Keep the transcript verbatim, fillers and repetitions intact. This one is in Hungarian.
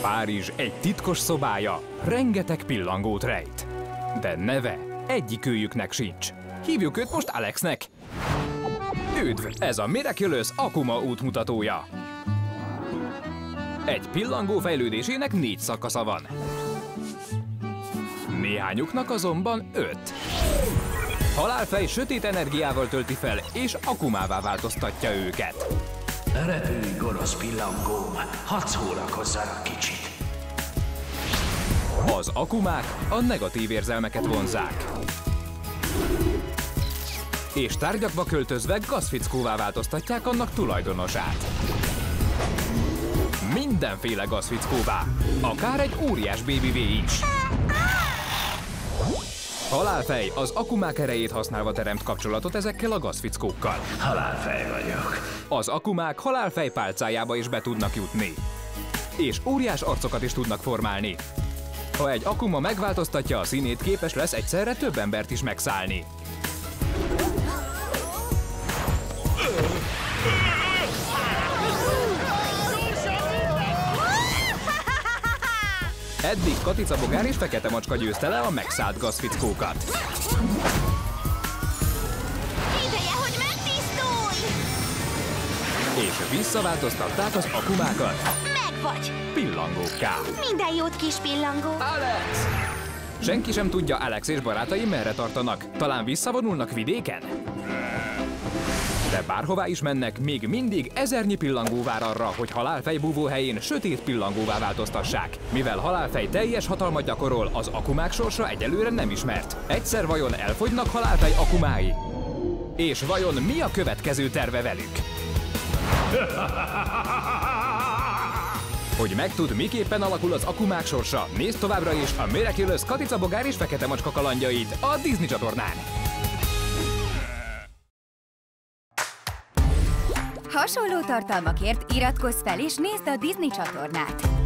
Párizs egy titkos szobája, rengeteg pillangót rejt. De neve egyikőjüknek sincs. Hívjuk őt most Alexnek. Üdv! Ez a Miraculous Akuma útmutatója. Egy pillangó fejlődésének négy szakasza van. Néhányuknak azonban öt. Halálfej sötét energiával tölti fel, és akumává változtatja őket. Repülj, gonosz pillangóm, hadd szórakozzanak kicsit. Az akumák a negatív érzelmeket vonzzák. És tárgyakba költözve gazfickóvá változtatják annak tulajdonosát. Mindenféle gazfickóvá, akár egy óriás bébivé is. Halálfej az akumák erejét használva teremt kapcsolatot ezekkel a gazfickókkal. Halálfej vagyok. Az akumák halálfej pálcájába is be tudnak jutni. És óriás arcokat is tudnak formálni. Ha egy akuma megváltoztatja a színét, képes lesz egyszerre több embert is megszállni. Eddig Katica Bogár és Fekete Macska győzte le a megszállt gazfickókat. Ideje, hogy megtisztulj! És visszaváltoztatták az akumákat Megvagy! pillangókká. Minden jót, kis pillangó! Alex! Senki sem tudja, Alex és barátai merre tartanak. Talán visszavonulnak vidéken? De bárhová is mennek, még mindig ezernyi pillangó vár arra, hogy Halálfej búvó helyén sötét pillangóvá változtassák. Mivel Halálfej teljes hatalmat gyakorol, az akumák sorsa egyelőre nem ismert. Egyszer vajon elfogynak Halálfej akumái? És vajon mi a következő terve velük? Hogy megtud, miképpen alakul az akumák sorsa, nézd továbbra is a Miraculous Katica Bogár és Fekete Macska kalandjait a Disney csatornán. Hasonló tartalmakért iratkozz fel és nézd a Disney csatornát!